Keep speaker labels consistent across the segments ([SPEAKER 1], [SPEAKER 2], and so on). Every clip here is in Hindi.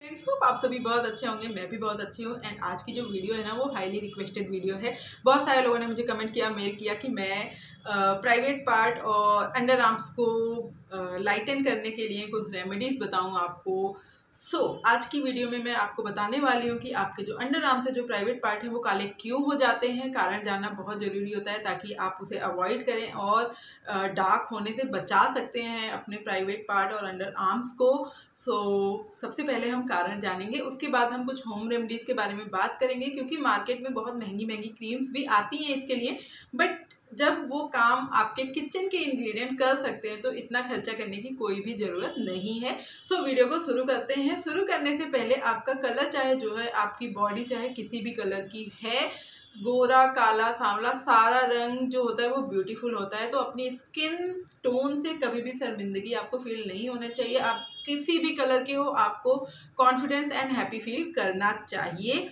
[SPEAKER 1] फ्रेंड्स, होप आप सभी बहुत अच्छे होंगे। मैं भी बहुत अच्छी हूँ। एंड आज की जो वीडियो है ना, वो हाईली रिक्वेस्टेड वीडियो है। बहुत सारे लोगों ने मुझे कमेंट किया, मेल किया कि मैं प्राइवेट पार्ट और अंडर आर्म्स को लाइटन करने के लिए कुछ रेमेडीज बताऊँ आपको। आज की वीडियो में मैं आपको बताने वाली हूँ कि आपके जो अंडर आर्म से जो प्राइवेट पार्ट है वो काले क्यों हो जाते हैं। कारण जानना बहुत ज़रूरी होता है ताकि आप उसे अवॉइड करें और डार्क होने से बचा सकते हैं अपने प्राइवेट पार्ट और अंडर आर्म्स को। सबसे पहले हम कारण जानेंगे, उसके बाद हम कुछ होम रेमेडीज़ के बारे में बात करेंगे, क्योंकि मार्केट में बहुत महंगी महंगी क्रीम्स भी आती हैं इसके लिए, बट जब वो काम आपके किचन के इंग्रेडिएंट कर सकते हैं तो इतना खर्चा करने की कोई भी ज़रूरत नहीं है। वीडियो को शुरू करते हैं। शुरू करने से पहले आपका कलर चाहे जो है, आपकी बॉडी चाहे किसी भी कलर की है, गोरा काला सांवला सारा रंग जो होता है वो ब्यूटीफुल होता है। तो अपनी स्किन टोन से कभी भी शर्मिंदगी आपको फील नहीं होना चाहिए। आप किसी भी कलर के हो, आपको कॉन्फिडेंस एंड हैप्पी फील करना चाहिए।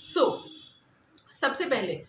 [SPEAKER 1] सबसे पहले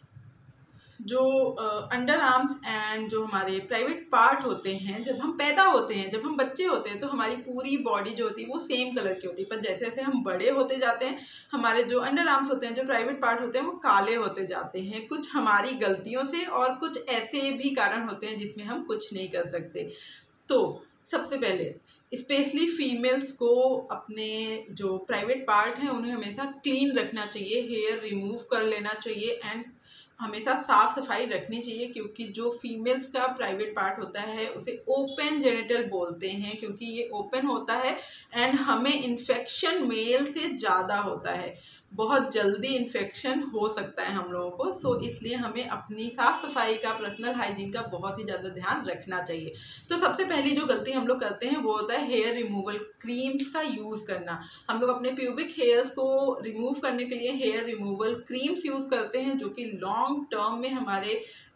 [SPEAKER 1] जो अंडर आर्म्स एंड जो हमारे प्राइवेट पार्ट होते हैं, जब हम पैदा होते हैं, जब हम बच्चे होते हैं, तो हमारी पूरी बॉडी जो होती है वो सेम कलर की होती है। पर जैसे जैसे हम बड़े होते जाते हैं, हमारे जो अंडर आर्म्स होते हैं, जो प्राइवेट पार्ट होते हैं, वो काले होते जाते हैं, कुछ हमारी गलतियों से और कुछ ऐसे भी कारण होते हैं जिसमें हम कुछ नहीं कर सकते। तो सबसे पहले स्पेशली फीमेल्स को अपने जो प्राइवेट पार्ट हैं उन्हें हमेशा क्लीन रखना चाहिए, हेयर रिमूव कर लेना चाहिए एंड हमेशा साफ सफाई रखनी चाहिए, क्योंकि जो फीमेल्स का प्राइवेट पार्ट होता है उसे ओपन जेनिटल बोलते हैं, क्योंकि ये ओपन होता है एंड हमें इन्फेक्शन मेल से ज़्यादा होता है, बहुत जल्दी इन्फेक्शन हो सकता है हम लोगों को। इसलिए हमें अपनी साफ़ सफाई का, पर्सनल हाइजीन का बहुत ही ज़्यादा ध्यान रखना चाहिए। तो सबसे पहली जो गलती हम लोग करते हैं वो होता है हेयर रिमूवल क्रीम्स का यूज़ करना। हम लोग अपने प्यूबिक हेयर्स को रिमूव करने के लिए हेयर रिमूवल क्रीम्स यूज़ करते हैं, जो कि लॉन्ग टर्म में हमारे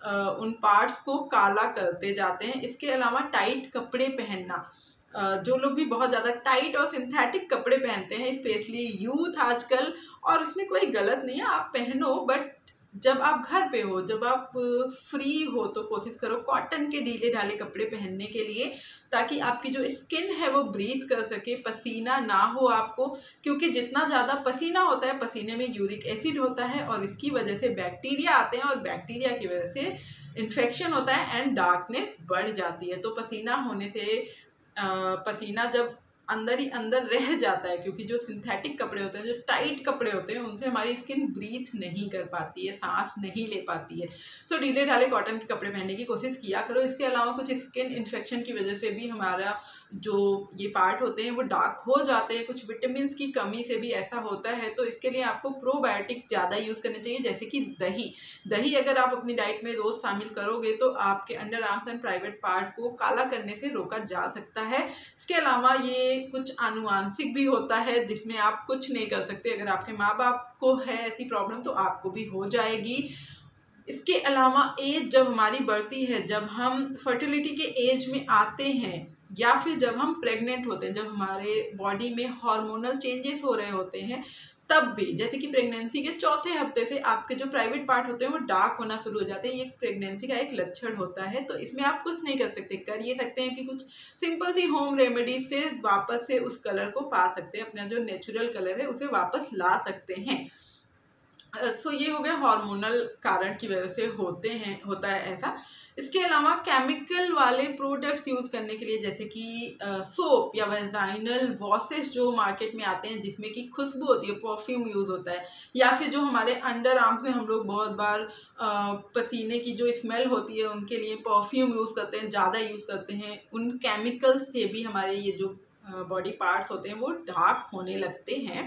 [SPEAKER 1] उन पार्ट्स को काला करते जाते हैं। इसके अलावा टाइट कपड़े पहनना, जो लोग भी बहुत ज़्यादा टाइट और सिंथेटिक कपड़े पहनते हैं, स्पेशली यूथ आजकल, और उसमें कोई गलत नहीं है, आप पहनो, बट जब आप घर पे हो, जब आप फ्री हो, तो कोशिश करो कॉटन के ढीले ढाले कपड़े पहनने के लिए, ताकि आपकी जो स्किन है वो ब्रीथ कर सके, पसीना ना हो आपको, क्योंकि जितना ज़्यादा पसीना होता है, पसीने में यूरिक एसिड होता है और इसकी वजह से बैक्टीरिया आते हैं और बैक्टीरिया की वजह से इन्फेक्शन होता है एंड डार्कनेस बढ़ जाती है। तो पसीना होने से पसीना जब अंदर ही अंदर रह जाता है, क्योंकि जो सिंथेटिक कपड़े होते हैं, जो टाइट कपड़े होते हैं, उनसे हमारी स्किन ब्रीथ नहीं कर पाती है, सांस नहीं ले पाती है। ढीले ढाले कॉटन के कपड़े पहनने की कोशिश किया करो। इसके अलावा कुछ स्किन इन्फेक्शन की वजह से भी हमारा जो ये पार्ट होते हैं वो डार्क हो जाते हैं, कुछ विटामिन की कमी से भी ऐसा होता है। तो इसके लिए आपको प्रोबायोटिक ज़्यादा यूज़ करने चाहिए, जैसे कि दही अगर आप अपनी डाइट में रोज़ शामिल करोगे तो आपके underarms and private part को काला करने से रोका जा सकता है। इसके अलावा ये कुछ आनुवांशिक भी होता है, जिसमें आप कुछ नहीं कर सकते। अगर आपके माँ बाप को है ऐसी प्रॉब्लम तो आपको भी हो जाएगी। इसके अलावा एज जब हमारी बढ़ती है, जब हम फर्टिलिटी के एज में आते हैं, या फिर जब हम प्रेग्नेंट होते हैं, जब हमारे बॉडी में हार्मोनल चेंजेस हो रहे होते हैं, तब भी, जैसे कि प्रेगनेंसी के चौथे हफ्ते से आपके जो प्राइवेट पार्ट होते हैं वो डार्क होना शुरू हो जाते हैं। ये प्रेगनेंसी का एक लक्षण होता है। तो इसमें आप कुछ नहीं कर सकते। कर ये सकते हैं कि कुछ सिंपल सी होम रेमेडी से वापस से उस कलर को पा सकते हैं, अपना जो नेचुरल कलर है उसे वापस ला सकते हैं। ये हो गया हार्मोनल कारण की वजह से होता है ऐसा। इसके अलावा केमिकल वाले प्रोडक्ट्स यूज़ करने के लिए, जैसे कि सोप या वेजाइनल वॉशेस जो मार्केट में आते हैं, जिसमें कि खुशबू होती है, परफ्यूम यूज़ होता है, या फिर जो हमारे अंडर आर्म्स में हम लोग बहुत बार पसीने की जो स्मेल होती है उनके लिए परफ्यूम यूज़ करते हैं, ज़्यादा यूज़ करते हैं। उन केमिकल्स से भी हमारे ये जो बॉडी पार्ट्स होते हैं वो डार्क होने लगते हैं।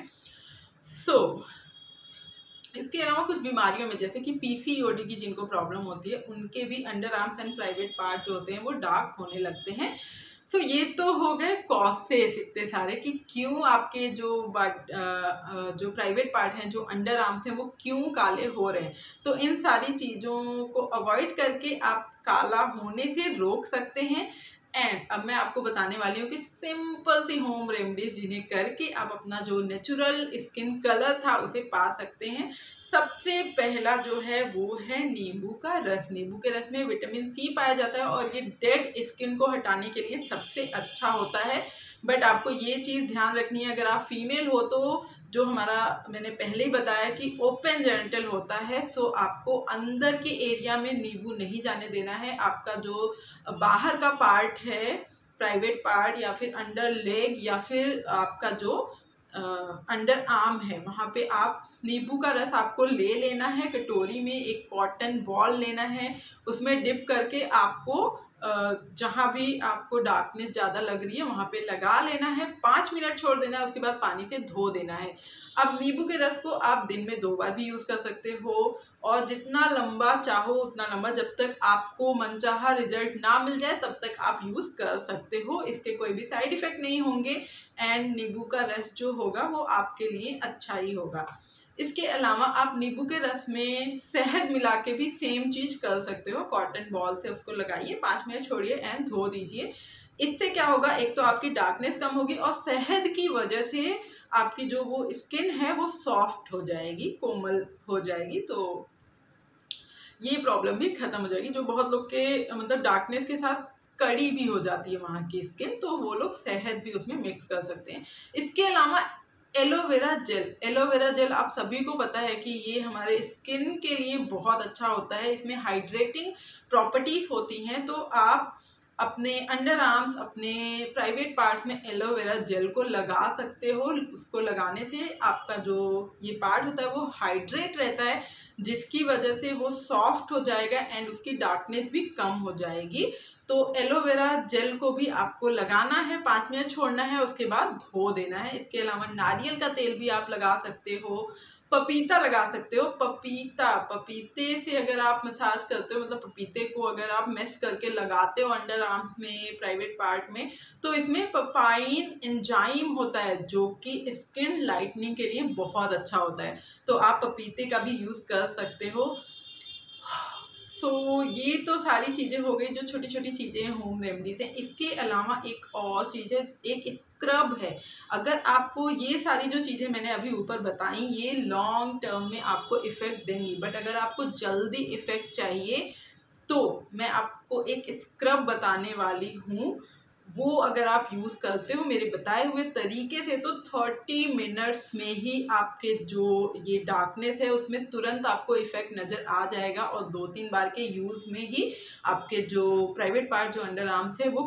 [SPEAKER 1] इसके अलावा कुछ बीमारियों में, जैसे कि पीसीओडी की जिनको प्रॉब्लम होती है, उनके भी underarms and private part जो होते हैं वो डार्क होने लगते हैं। ये तो हो गए कॉसेस इतने सारे कि क्यों आपके जो प्राइवेट पार्ट हैं, जो अंडर आर्म्स हैं, वो क्यों काले हो रहे हैं। तो इन सारी चीज़ों को अवॉइड करके आप काला होने से रोक सकते हैं। एंड अब मैं आपको बताने वाली हूँ कि सिंपल सी होम रेमेडीज जिन्हें करके आप अपना जो नेचुरल स्किन कलर था उसे पा सकते हैं। सबसे पहला जो है वो है नींबू का रस। नींबू के रस में विटामिन सी पाया जाता है और ये डेड स्किन को हटाने के लिए सबसे अच्छा होता है। बट आपको ये चीज़ ध्यान रखनी है, अगर आप फीमेल हो तो जो हमारा मैंने पहले ही बताया कि ओपन जेनिटल होता है, सो आपको अंदर के एरिया में नींबू नहीं जाने देना है। आपका जो बाहर का पार्ट है, प्राइवेट पार्ट या फिर अंडर लेग या फिर आपका जो अंडर आर्म है, वहाँ पे आप नींबू का रस आपको ले लेना है। कटोरी में एक कॉटन बॉल लेना है, उसमें डिप करके आपको जहाँ भी आपको डार्कनेस ज़्यादा लग रही है वहाँ पे लगा लेना है। 5 मिनट छोड़ देना है, उसके बाद पानी से धो देना है। अब नींबू के रस को आप दिन में 2 बार भी यूज़ कर सकते हो, और जितना लंबा चाहो उतना लंबा, जब तक आपको मनचाहा रिजल्ट ना मिल जाए तब तक आप यूज़ कर सकते हो। इसके कोई भी साइड इफ़ेक्ट नहीं होंगे एंड नींबू का रस जो होगा वो आपके लिए अच्छा ही होगा। इसके अलावा आप नींबू के रस में शहद मिला के भी सेम चीज़ कर सकते हो। कॉटन बॉल से उसको लगाइए, 5 मिनट छोड़िए एंड धो दीजिए। इससे क्या होगा, एक तो आपकी डार्कनेस कम होगी और शहद की वजह से आपकी जो वो स्किन है वो सॉफ्ट हो जाएगी, कोमल हो जाएगी। तो ये प्रॉब्लम भी खत्म हो जाएगी। जो बहुत लोग के मतलब डार्कनेस के साथ कड़ी भी हो जाती है वहाँ की स्किन, तो वो लोग शहद भी उसमें मिक्स कर सकते हैं। इसके अलावा एलोवेरा जेल, एलोवेरा जेल आप सभी को पता है कि ये हमारे स्किन के लिए बहुत अच्छा होता है। इसमें हाइड्रेटिंग प्रॉपर्टीज होती हैं, तो आप अपने अंडर आर्म्स, अपने प्राइवेट पार्ट्स में एलोवेरा जेल को लगा सकते हो। उसको लगाने से आपका जो ये पार्ट होता है वो हाइड्रेट रहता है, जिसकी वजह से वो सॉफ्ट हो जाएगा एंड उसकी डार्कनेस भी कम हो जाएगी। तो एलोवेरा जेल को भी आपको लगाना है, 5 मिनट छोड़ना है, उसके बाद धो देना है। इसके अलावा नारियल का तेल भी आप लगा सकते हो, पपीता लगा सकते हो। पपीते से अगर आप मसाज करते हो, मतलब पपीते को अगर आप मैश करके लगाते हो अंडर आर्म में, प्राइवेट पार्ट में, तो इसमें पपाइन एंजाइम होता है जो कि स्किन लाइटनिंग के लिए बहुत अच्छा होता है। तो आप पपीते का भी यूज़ कर सकते हो। सो ये तो सारी चीज़ें हो गई जो छोटी छोटी चीज़ें होम रेमडीज हैं। इसके अलावा एक और चीज़ है, एक स्क्रब है। अगर आपको ये सारी जो चीज़ें मैंने अभी ऊपर बताई ये लॉन्ग टर्म में आपको इफ़ेक्ट देंगी, बट अगर आपको जल्दी इफ़ेक्ट चाहिए तो मैं आपको एक स्क्रब बताने वाली हूँ। वो अगर आप यूज़ करते हो मेरे बताए हुए तरीके से तो 30 मिनट्स में ही आपके जो ये डार्कनेस है उसमें तुरंत आपको इफ़ेक्ट नज़र आ जाएगा, और 2-3 बार के यूज़ में ही आपके जो प्राइवेट पार्ट जो अंडर आर्म्स है वो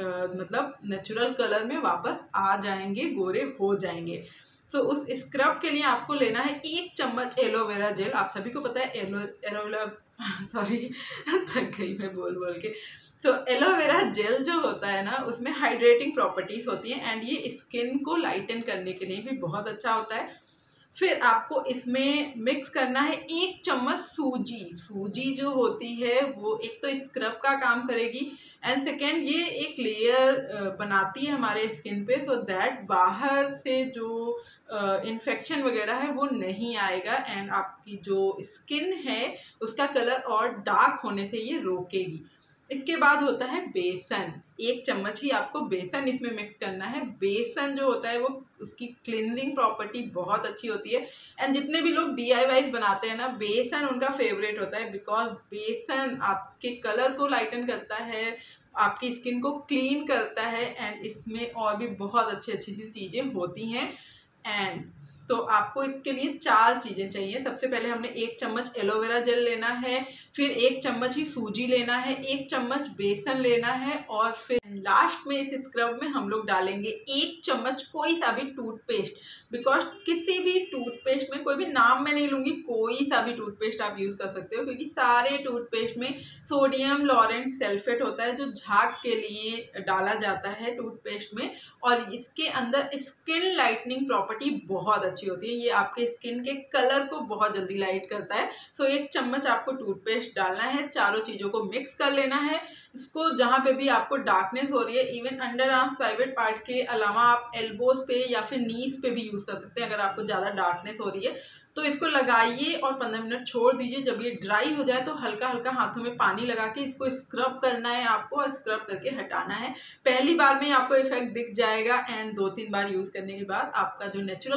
[SPEAKER 1] मतलब नेचुरल कलर में वापस आ जाएंगे, गोरे हो जाएंगे। तो उस स्क्रब के लिए आपको लेना है 1 चम्मच एलोवेरा जेल। आप सभी को पता है एलोवेरा सॉरी थक गई मैं बोल बोल के। तो एलोवेरा जेल जो होता है ना उसमें हाइड्रेटिंग प्रॉपर्टीज होती हैं एंड ये स्किन को लाइटन करने के लिए भी बहुत अच्छा होता है। फिर आपको इसमें मिक्स करना है 1 चम्मच सूजी। सूजी जो होती है वो एक तो स्क्रब का काम करेगी एंड सेकेंड ये एक लेयर बनाती है हमारे स्किन पे, सो दैट बाहर से जो इन्फेक्शन वगैरह है वो नहीं आएगा एंड आपकी जो स्किन है उसका कलर और डार्क होने से ये रोकेगी। इसके बाद होता है बेसन। 1 चम्मच ही आपको बेसन इसमें मिक्स करना है। बेसन जो होता है वो उसकी क्लिनजिंग प्रॉपर्टी बहुत अच्छी होती है एंड जितने भी लोग DIYs बनाते हैं ना बेसन उनका फेवरेट होता है, बिकॉज बेसन आपके कलर को लाइटन करता है, आपकी स्किन को क्लीन करता है एंड इसमें और भी बहुत अच्छी अच्छी चीज़ें होती हैं। एंड तो आपको इसके लिए 4 चीज़ें चाहिए। सबसे पहले हमने 1 चम्मच एलोवेरा जेल लेना है, फिर 1 चम्मच ही सूजी लेना है, 1 चम्मच बेसन लेना है और फिर लास्ट में इस स्क्रब में हम लोग डालेंगे 1 चम्मच कोई सा भी टूथपेस्ट। बिकॉज किसी भी टूथपेस्ट में, कोई भी नाम मैं नहीं लूँगी, कोई सा भी टूथपेस्ट आप यूज़ कर सकते हो क्योंकि सारे टूथपेस्ट में सोडियम लॉरेंट सल्फेट होता है जो झाग के लिए डाला जाता है टूथपेस्ट में, और इसके अंदर स्किन लाइटनिंग प्रॉपर्टी बहुत अच्छी होती है। ये आपके स्किन के कलर को बहुत जल्दी लाइट करता है। सो 1 चम्मच आपको टूथपेस्ट डालना है, चारों चीज़ों को मिक्स कर लेना है। इसको जहाँ पे भी आपको डार्कनेस हो रही है, even underarm private part के अलावा आप एल्बोज पे या फिर नीज पे भी यूज़ कर सकते हैं अगर आपको ज़्यादा डार्कनेस हो रही है। तो इसको लगाइए और 15 मिनट छोड़ दीजिए। जब ये ड्राई हो जाए तो हल्का हल्का हाथों में पानी लगा के इसको स्क्रब करना है आपको, और स्क्रब करके हटाना है। पहली बार में आपको इफेक्ट दिख जाएगा एंड 2-3 बार यूज़ करने के बाद आपका जो नेचुरल कलर था वो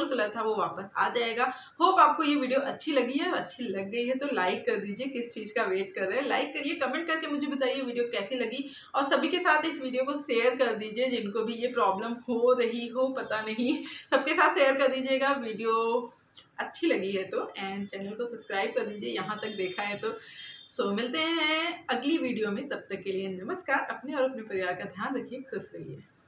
[SPEAKER 1] वो वापस आ जाएगा। होप आपको ये वीडियो अच्छी लगी है, अच्छी लग गई है तो लाइक कर दीजिए। किस चीज़ का वेट कर रहे हैं, लाइक करिए, कमेंट करके मुझे बताइए वीडियो कैसी लगी और सभी के साथ इस वीडियो को शेयर कर दीजिए जिनको भी ये प्रॉब्लम हो रही हो, पता नहीं, सबके साथ शेयर कर दीजिएगा वीडियो अच्छी लगी है तो। एंड चैनल को सब्सक्राइब कर दीजिए यहाँ तक देखा है तो। सो मिलते हैं अगली वीडियो में, तब तक के लिए नमस्कार। अपने और अपने परिवार का ध्यान रखिए, खुश रहिए।